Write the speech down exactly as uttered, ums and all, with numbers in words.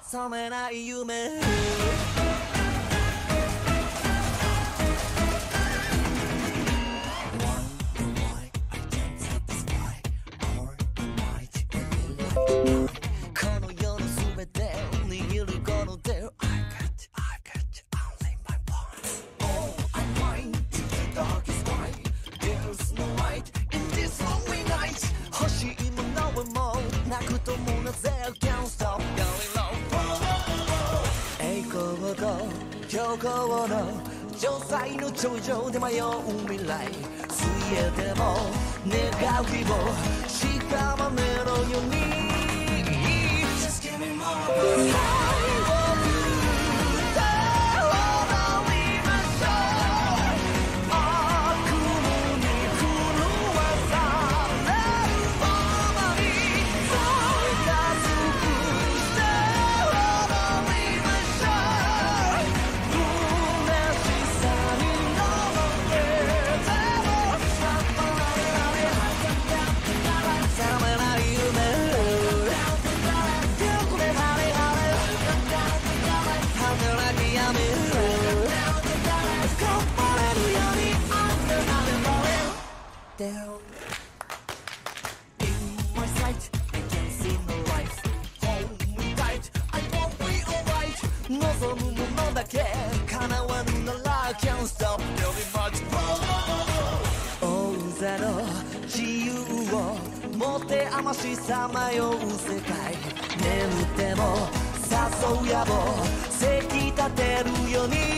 覚めない夢この世の全てを握るこの手を I got you, I got you, only my bones All I'm trying to get dark is white There's no light in this lonely night 欲しいものはもうなくともなぜ I can't stop going low 栄光と強行の城塞の頂上で迷う未来水泳でも願う希望屍のようにJust give me more 望むものだけ叶わぬなら I can't stop really much more 大勢の自由を持て余しさまよう世界眠っても誘う野望せき立てるように